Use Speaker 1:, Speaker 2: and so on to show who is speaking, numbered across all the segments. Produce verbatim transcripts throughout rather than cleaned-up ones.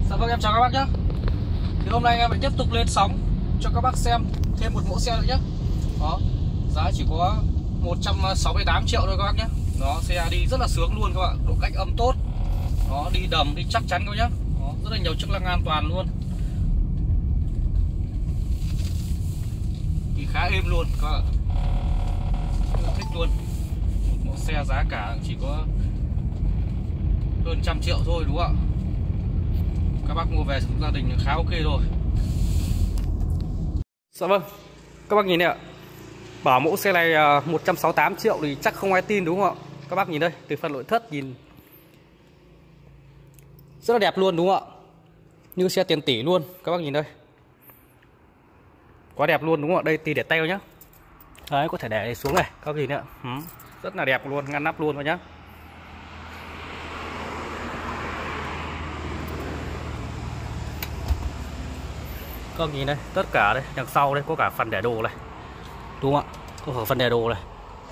Speaker 1: Dạ vâng, em chào các bác nhé. Thì hôm nay em lại tiếp tục lên sóng cho các bác xem thêm một mẫu xe nữa nhé. Đó, giá chỉ có một trăm sáu mươi tám triệu thôi các bác nhé. Đó, xe đi rất là sướng luôn các bạn, độ cách âm tốt. Đó, đi đầm, đi chắc chắn các bác nhé. Đó, rất là nhiều chức năng an toàn luôn. Thì khá êm luôn các bạn. Rất là thích luôn. Một mẫu xe giá cả chỉ có hơn trăm triệu thôi đúng không ạ? Các bác mua về gia đình khá ok rồi. Dạ vâng, các bác nhìn đây ạ. Bảo mẫu xe này một trăm sáu mươi tám triệu thì chắc không ai tin đúng không ạ? Các bác nhìn đây, từ phần nội thất nhìn rất là đẹp luôn đúng không ạ? Như xe tiền tỷ luôn, các bác nhìn đây. Quá đẹp luôn đúng không ạ? Đây thì để tay nhá. Đấy, có thể để xuống này, các bác nhìn đấy ạ. Ừ, rất là đẹp luôn, ngăn nắp luôn thôi nhá. Các nhìn đây, tất cả đây, đằng sau đây có cả phần để đồ này. Đúng không ạ? Có cả phần để đồ này.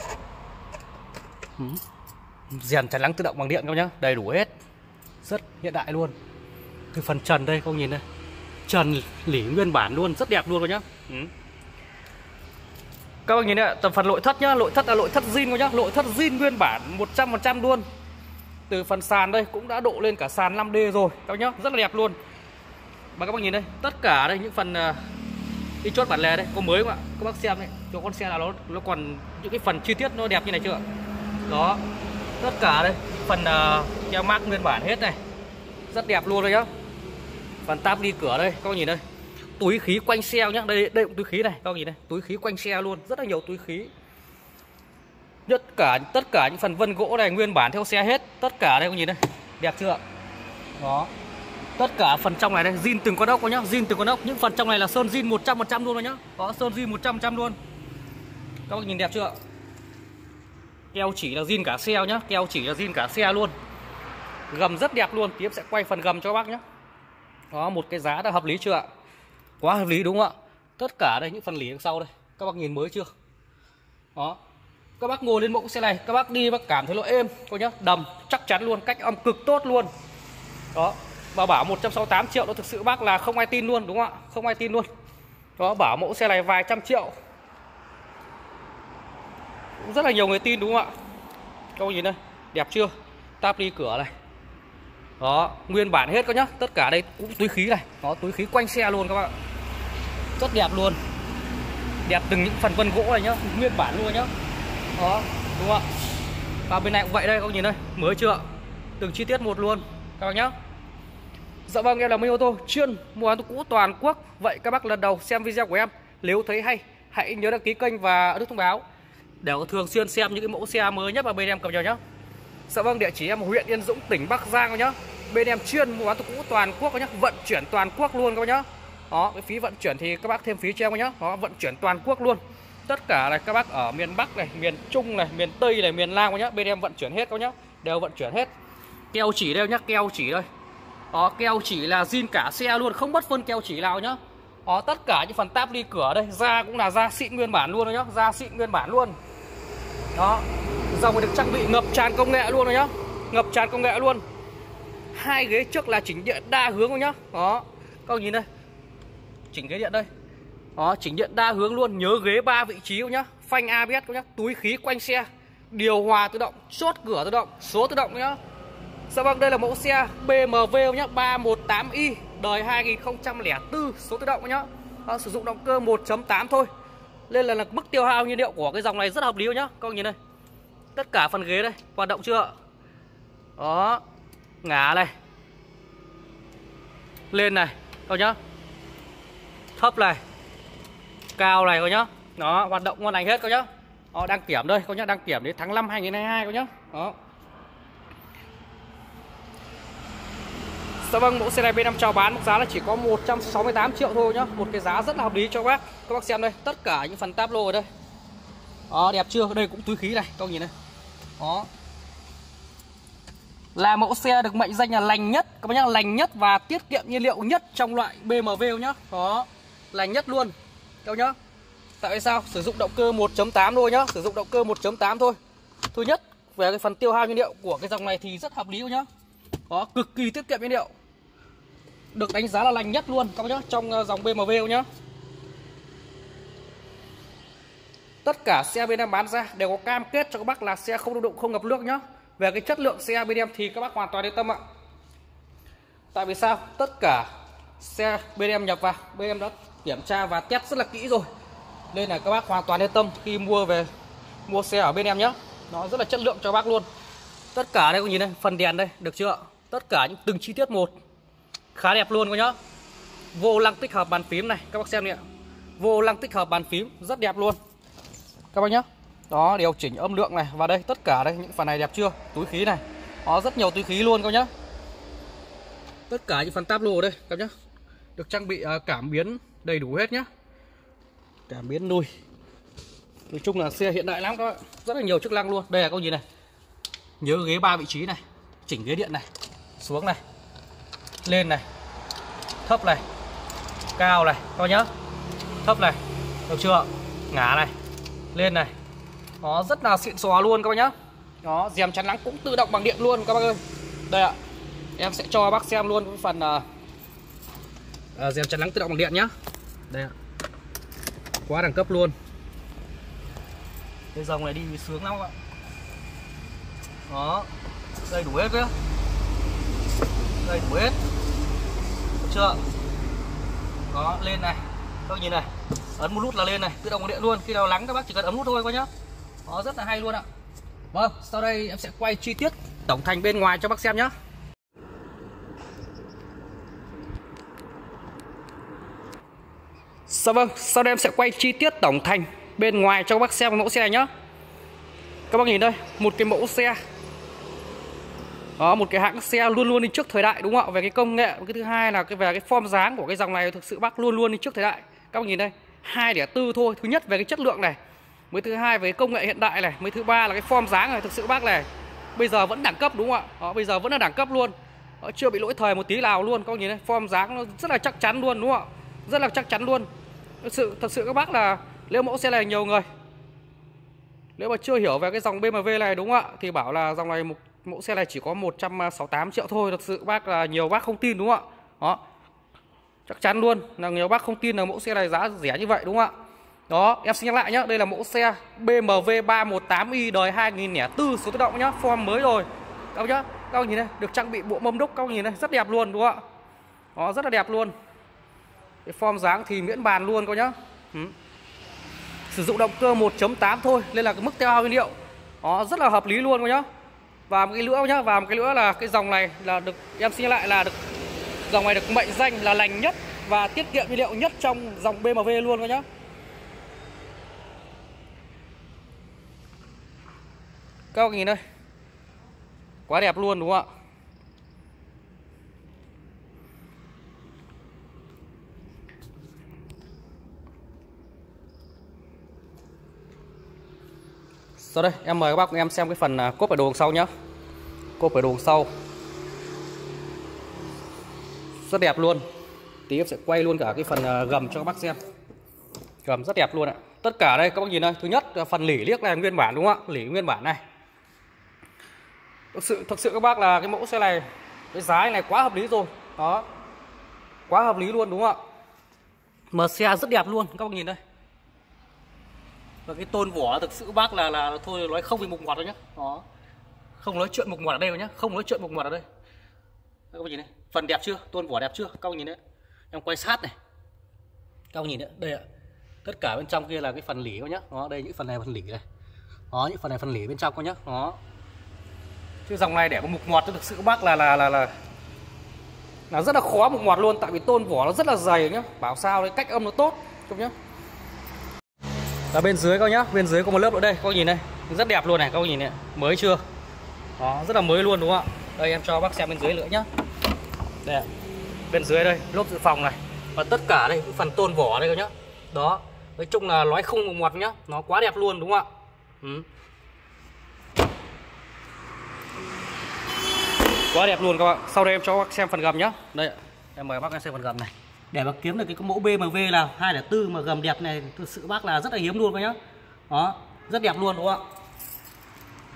Speaker 1: Ừ. Rèn chắn nắng tự động bằng điện các nhá, đầy đủ hết. Rất hiện đại luôn. Từ phần trần đây, các nhìn đây. Trần lỉ nguyên bản luôn, rất đẹp luôn các nhá. Ừ. Các bác nhìn đây, tầm phần nội thất nhá, nội thất là nội thất zin các nhá, nội thất zin nguyên bản một trăm phần trăm luôn. Từ phần sàn đây cũng đã độ lên cả sàn năm D rồi các nhá, rất là đẹp luôn. Và các bác nhìn đây, tất cả đây những phần uh, đi chốt bản lề đây có mới không ạ? Các bác xem đấy, cho con xe nào nó nó còn những cái phần chi tiết nó đẹp như này chưa? Đó, tất cả đây phần uh, treo mác nguyên bản hết này, rất đẹp luôn đấy nhá. Phần táp đi cửa đây, các bác nhìn đây, túi khí quanh xe nhá, đây đây cũng túi khí này, các bác nhìn đây, túi khí quanh xe luôn, rất là nhiều túi khí. Tất cả tất cả những phần vân gỗ này nguyên bản theo xe hết, tất cả đây các bác nhìn đây, đẹp chưa ạ? Đó. Tất cả phần trong này đây, zin từng con ốc có nhá, zin từng con ốc. Những phần trong này là sơn zin một trăm phần trăm luôn rồi nhá. Có sơn zin một trăm phần trăm luôn. Các bác nhìn đẹp chưa ạ? Keo chỉ là zin cả xe nhá, keo chỉ là zin cả xe luôn. Gầm rất đẹp luôn, tiếp sẽ quay phần gầm cho các bác nhá. Đó, một cái giá đã hợp lý chưa ạ? Quá hợp lý đúng không ạ? Tất cả đây những phần lỉ đằng sau đây, các bác nhìn mới chưa? Đó. Các bác ngồi lên mẫu xe này, các bác đi bác cảm thấy nó êm, coi nhá, đầm chắc chắn luôn, cách âm cực tốt luôn. Đó. Và bảo một trăm sáu mươi tám triệu đó thực sự bác là không ai tin luôn đúng không ạ? Không ai tin luôn. Đó, bảo mẫu xe này vài trăm triệu cũng rất là nhiều người tin đúng không ạ? Các bạn nhìn đây, đẹp chưa? Táp đi cửa này. Đó, nguyên bản hết các nhá. Tất cả đây cũng túi khí này. Đó, túi khí quanh xe luôn các bạn. Rất đẹp luôn. Đẹp từng những phần vân gỗ này nhá, nguyên bản luôn nhá. Đó, đúng không ạ? Và bên này cũng vậy đây, các bạn nhìn đây, mới chưa? Từng chi tiết một luôn các bác nhá. Dạ vâng, em là Minh Ô Tô, chuyên mua bán cũ toàn quốc. Vậy các bác lần đầu xem video của em, nếu thấy hay, hãy nhớ đăng ký kênh và ấn nút thông báo để thường xuyên xem những cái mẫu xe mới nhất mà bên em cập nhật nhá. Dạ vâng, địa chỉ em huyện Yên Dũng, tỉnh Bắc Giang nhá. Bên em chuyên mua bán cũ toàn quốc nhá, vận chuyển toàn quốc luôn các bác nhá. Đó, cái phí vận chuyển thì các bác thêm phí cho em nhá. Đó, vận chuyển toàn quốc luôn. Tất cả này các bác ở miền Bắc này, miền Trung này, miền Tây này, miền Nam nhá, bên em vận chuyển hết các nhá, đều vận chuyển hết. Keo chỉ đây nhá, keo chỉ đây. Đó, keo chỉ là zin cả xe luôn, không mất phân keo chỉ nào nhá. Đó, tất cả những phần táp đi cửa đây, da cũng là da xịn nguyên bản luôn rồi nhá, da xịn nguyên bản luôn. Đó, dòng này được trang bị ngập tràn công nghệ luôn rồi nhá, ngập tràn công nghệ luôn. Hai ghế trước là chỉnh điện đa hướng rồi nhá. Đó, các bạn nhìn đây, chỉnh ghế điện đây. Đó, chỉnh điện đa hướng luôn, nhớ ghế ba vị trí nhá, phanh a bê ét nhá, túi khí quanh xe, điều hòa tự động, chốt cửa tự động, số tự động nhá. Dạ vâng, đây là mẫu xe bê em vê nhá, ba một tám i, đời hai nghìn không trăm lẻ bốn, số tự động nhá. Đó, sử dụng động cơ một chấm tám thôi. Nên là, là mức tiêu hao nhiên liệu của cái dòng này rất hợp lý nhá. Các bạn nhìn đây. Tất cả phần ghế đây, hoạt động chưa ạ? Đó, ngả này, lên này, các nhá. Thấp này, cao này các nhá. Đó, hoạt động ngon lành hết các nhá. Đó, đăng kiểm đây, các nhá, đăng kiểm đến tháng năm hai nghìn không trăm hai mươi hai các nhá. Đó. Dạ vâng, mẫu xe này bên em chào bán mức giá là chỉ có một trăm sáu mươi tám triệu thôi nhá. Một cái giá rất là hợp lý cho các bác. Các bác xem đây, tất cả những phần táp lô ở đây. Đó, đẹp chưa? Đây cũng túi khí này, các bác nhìn đây. Đó. Là mẫu xe được mệnh danh là lành nhất, các bác nhá, lành nhất và tiết kiệm nhiên liệu nhất trong loại bê em vê nhá. Đó, lành nhất luôn. Các bác nhá. Tại sao? Sử dụng động cơ một chấm tám thôi nhá, sử dụng động cơ một chấm tám thôi. Thứ nhất, về cái phần tiêu hao nhiên liệu của cái dòng này thì rất hợp lý nhá. Đó, cực kỳ tiết kiệm nhiên liệu. được đánh giá là lành nhất luôn các bác nhá, trong dòng bê em vê nhá. Tất cả xe bên em bán ra đều có cam kết cho các bác là xe không đụng, không ngập nước nhá. Về cái chất lượng xe bên em thì các bác hoàn toàn yên tâm ạ. Tại vì sao? Tất cả xe bên em nhập vào, bên em đã kiểm tra và test rất là kỹ rồi. Nên là các bác hoàn toàn yên tâm khi mua về mua xe ở bên em nhá. Nó rất là chất lượng cho các bác luôn. Tất cả đây các nhìn đây, phần đèn đây, được chưa? Tất cả những từng chi tiết một khá đẹp luôn các nhá. Vô lăng tích hợp bàn phím này, các bác xem đi ạ. Vô lăng tích hợp bàn phím rất đẹp luôn các bác nhá. Đó, điều chỉnh âm lượng này, và đây tất cả đây những phần này đẹp chưa? Túi khí này, có rất nhiều túi khí luôn các nhá. Tất cả những phần táp lô ở đây các nhá, được trang bị cảm biến đầy đủ hết nhá. Cảm biến lùi. Nói chung là xe hiện đại lắm các bạn, rất là nhiều chức năng luôn. Đây là các nhìn này, nhớ ghế ba vị trí này, chỉnh ghế điện này, xuống này, lên này, thấp này, cao này các nhá, thấp này, được chưa? Ngả này, lên này, nó rất là xịn xò luôn các bác nhá. Đó, rèm chắn nắng cũng tự động bằng điện luôn các bác ơi. Đây ạ, em sẽ cho bác xem luôn cái phần uh, uh, rèm chắn nắng tự động bằng điện nhá. Đây ạ, quá đẳng cấp luôn. Cái dòng này đi sướng lắm các bạn. Đó, đầy đủ hết nhá, đầy đủ hết, được chưa? Đó, lên này, các nhìn này, ấn một nút là lên này, tự động bằng điện luôn. Khi nào lắng các bác chỉ cần ấn nút thôi các nhá. Đó, rất là hay luôn ạ. Vâng, sau đây em sẽ quay chi tiết tổng thành bên ngoài cho bác xem nhá. Dạ vâng, sau đây em sẽ quay chi tiết tổng thành bên ngoài cho các bác xem mẫu xe này nhá. Các bác nhìn đây, một cái mẫu xe. Đó, một cái hãng xe luôn luôn đi trước thời đại đúng không ạ? Về cái công nghệ, cái thứ hai là cái về cái form dáng của cái dòng này thực sự bác luôn luôn đi trước thời đại. Các bác nhìn đây, hai đẻ tư thôi. Thứ nhất về cái chất lượng này, mới thứ hai về cái công nghệ hiện đại này, mới thứ ba là cái form dáng này, thực sự bác này bây giờ vẫn đẳng cấp đúng không ạ? Đó, bây giờ vẫn là đẳng cấp luôn. Đó, chưa bị lỗi thời một tí nào luôn. Các bác nhìn đây, form dáng nó rất là chắc chắn luôn đúng không ạ? Rất là chắc chắn luôn. Thật sự thật sự các bác là nếu mẫu xe này nhiều người nếu mà chưa hiểu về cái dòng bê em vê này đúng không ạ, thì bảo là dòng này một mẫu xe này chỉ có một trăm sáu mươi tám triệu thôi. Thật sự bác là nhiều bác không tin đúng không ạ? Đó, chắc chắn luôn là nhiều bác không tin là mẫu xe này giá rẻ như vậy đúng không ạ? Đó, em xin nhắc lại nhá, đây là mẫu xe bê em vê ba một tám i đời hai nghìn lẻ bốn số tự động nhá, form mới rồi. Các bác nhá, các bác nhìn đây, được trang bị bộ mâm đúc, các bác nhìn đây, rất đẹp luôn đúng không ạ? Đó, rất là đẹp luôn. Cái form dáng thì miễn bàn luôn các nhá. Ừ. Sử dụng động cơ một chấm tám thôi nên là cái mức tiêu hao nhiên liệu đó rất là hợp lý luôn các nhá. Và một cái nữa nhá, và một cái nữa là cái dòng này là được em xin lại là được dòng này được mệnh danh là lành nhất và tiết kiệm nhiên liệu nhất trong dòng bê em vê luôn các nhá. Các bạn nhìn đây, quá đẹp luôn đúng không ạ? Sau đây em mời các bác cùng em xem cái phần cốp ở đồ đằng sau nhá. Cốp ở đồ đằng sau rất đẹp luôn. Tí em sẽ quay luôn cả cái phần gầm cho các bác xem. Gầm rất đẹp luôn ạ. Tất cả đây các bác nhìn đây, thứ nhất là phần lỉ liếc này nguyên bản đúng không ạ? Lỉ nguyên bản này. Thực sự thực sự các bác là cái mẫu xe này cái giá này quá hợp lý rồi. Đó. Quá hợp lý luôn đúng không ạ? Mà xe rất đẹp luôn, các bác nhìn đây. Và cái tôn vỏ thực sự bác là là thôi nói không bị mục ngoặt đâu nhá. Đó. Không nói chuyện mục ngoặt ở đây đâu nhá, không nói chuyện mục ngoặt ở đây. Các bác nhìn đây, phần đẹp chưa? Tôn vỏ đẹp chưa? Các bác nhìn đấy. Em quay sát này. Các bác nhìn đấy, đây ạ. Tất cả bên trong kia là cái phần lỉ các nhá. Đó, đây những phần này phần lỉ này. Đó, những phần này phần lỉ bên trong các nhá. Đó. Chứ dòng này để mà mục ngoặt thực sự các bác là là là là là rất là khó mục ngoặt luôn, tại vì tôn vỏ nó rất là dày nhá. Bảo sao đấy, cách âm nó tốt không nhá. Và bên dưới các nhá, bên dưới có một lớp nữa đây, các bác nhìn đây, rất đẹp luôn này, các bác nhìn này, mới chưa? Đó, rất là mới luôn đúng không ạ? Đây em cho bác xem bên dưới nữa nhá. Đây, bên dưới đây, lốp dự phòng này, và tất cả đây phần tôn vỏ đây các nhá. Đó, nói chung là nói không một ngoặt nhá, nó quá đẹp luôn đúng không ạ? Ừ. Quá đẹp luôn các bạn. Sau đây em cho bác xem phần gầm nhá. Đây, em mời bác xem phần gầm này. Để mà kiếm được cái mẫu bê em vê là hai không bốn mà gầm đẹp này thực sự bác là rất là hiếm luôn các nhá. Đó, rất đẹp luôn đúng không ạ?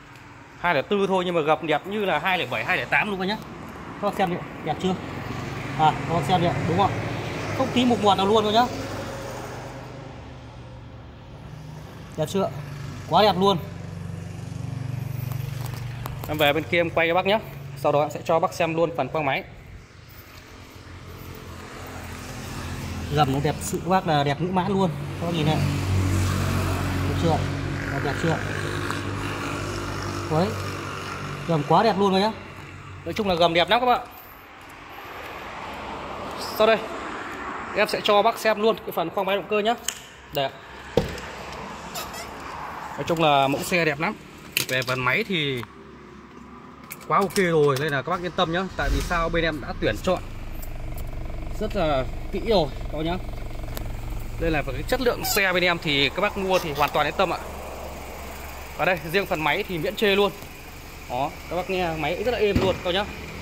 Speaker 1: hai không bốn thôi nhưng mà gầm đẹp như là hai không bảy, hai không tám luôn các nhá. Các bác xem đi, đẹp chưa? À, các bác xem đi ạ, đúng không? Không tí mục ngoặt nào luôn thôi nhá. Đẹp chưa? Quá đẹp luôn. Em về bên kia em quay cho bác nhé. Sau đó em sẽ cho bác xem luôn phần khoang máy. Gầm nó đẹp sự các bác là đẹp ngữ mãn luôn. Các bác nhìn này. Đẹp chưa? Đẹp, đẹp chưa? Đấy. Gầm quá đẹp luôn rồi nhá. Nói chung là gầm đẹp lắm các bạn. Sau đây em sẽ cho bác xem luôn cái phần khoang máy động cơ nhé. Đây ạ. Nói chung là mẫu xe đẹp lắm. Về phần máy thì quá ok rồi, nên là các bác yên tâm nhá. Tại vì sao bên em đã tuyển chọn rất là kỹ rồi các bác nhá. Đây là cái chất lượng xe bên em thì các bác mua thì hoàn toàn yên tâm ạ. Và đây riêng phần máy thì miễn chê luôn. Đó, các bác nghe máy rất là êm luôn các bác nhá.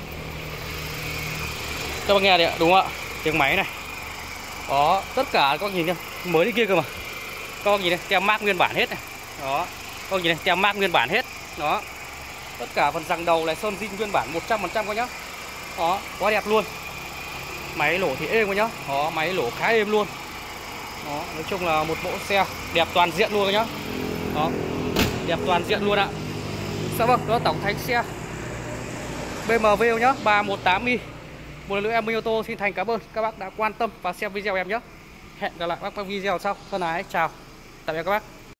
Speaker 1: Các bác nghe đấy ạ, đúng không ạ? Tiếng máy này. Đó, tất cả các bác nhìn nhá, mới đi kia cơ mà. Các bác nhìn này, tem mác nguyên bản hết này. Đó, các bác nhìn này, tem mác nguyên bản hết. Đó. Tất cả phần răng đầu này sơn zin nguyên bản một trăm phần trăm các nhá. Đó, quá đẹp luôn. Máy lổ thì êm các nhá. Đó, máy lổ khá êm luôn. Đó, nói chung là một mẫu xe đẹp toàn diện luôn các nhá. Đó, đẹp toàn diện luôn ạ. Dạ vâng, đó tổng thành xe bê em vê nhá, ba một tám i. Một lần nữa em Minh Ô Tô xin thành cảm ơn các bác đã quan tâm và xem video em nhé. Hẹn gặp lại các bác video sau. Thân ái chào. Tạm biệt các bác.